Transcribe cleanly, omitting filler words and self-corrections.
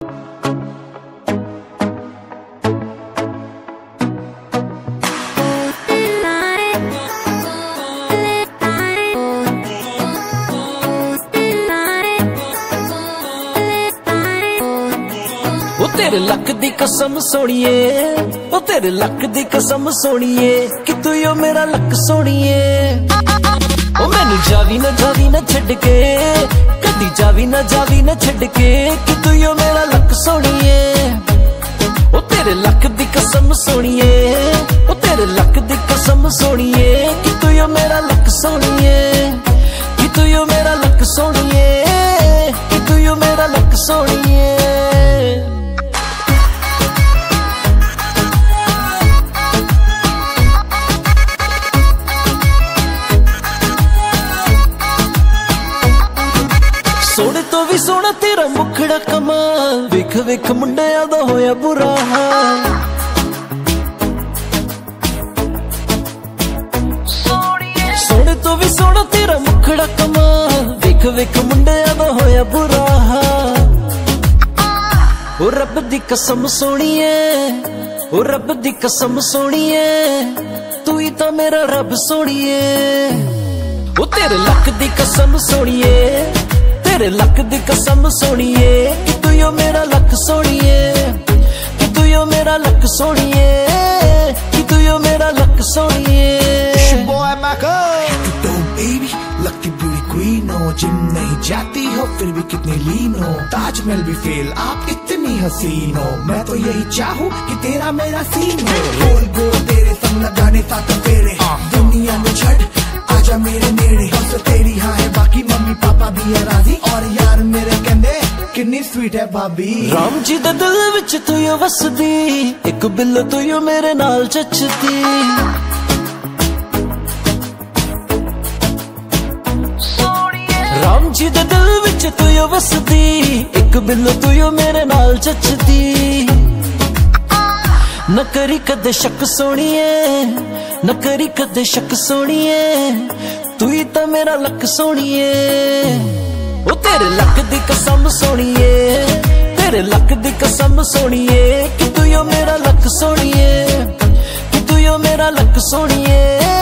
तेरे लक दी कसम सोनिए, ओ तेरे लक दी कसम सोनिए, कि तू यो मेरा लक सोनिए। ओ मैनू जावी ना छड़ के, कदी जावी ना छड़ के, कि तू यो मेरा लक सोनिए। ओ तेरे लक दी कसम सोनिए, ओ तेरे लक दी कसम सोनिए, कि तू यो मेरा लक सोनिए, कि तू यो मेरा लक सोनिए, कि तू यो मेरा लक सोनिए। सोने तो भी सोना तेरा मुखड़ा कमाल, वेख वेख मुंडिया दा होया बुरा हाल। सोने तो भी सोना तेरा मुखड़ा कमाल, वेख वेख मुंडिया दा होया बुरा हाल। ओ रब दी कसम सोनिए, ओ रब दी कसम सोनिए, तू ही तो मेरा रब सोनिए। ओ तेरे लक दी कसम सोनिए, तेरे लक दी कसम सोनिए, कि तू यो मेरा लक सोनिए, कि तू यो मेरा लक सोनिए, कि तू यो मेरा लक सोनिए। लगती ब्यूटी क्वीन हो, जिम नहीं जाती हो फिर भी कितनी लीन हो, ताजमहल भी फेल आप इतनी हसीन हो, मैं तो यही चाहूँ कि तेरा मेरा सीन हो। गोल गोल तेरे संग लगाने साथ फेरे, दुनिया में छड़ आजा मेरे नेड़े, बस तेरी हाँ है बाकी मम्मी पापा भी है राजी, और यार मेरे कहंदे कितनी स्वीट है भाभी। राम जी दे दिल विच तू यो वसदी, एक बिल्लो तू यो मेरे नाल चचदी। राम जी दे दिल विच तू यो वसदी, एक बिल्लो तू यो मेरे नाल चचदी। न करी कदे शक सोनिए, न करी कदे शक सोनिए, तू ही तो मेरा लक सोनिए। ओ तेरे लक दी कसम सोनिए, तेरे लक दी कसम सोनिए, कि तू यो मेरा लक सोनिए, कि तू यो मेरा लक सोनिए।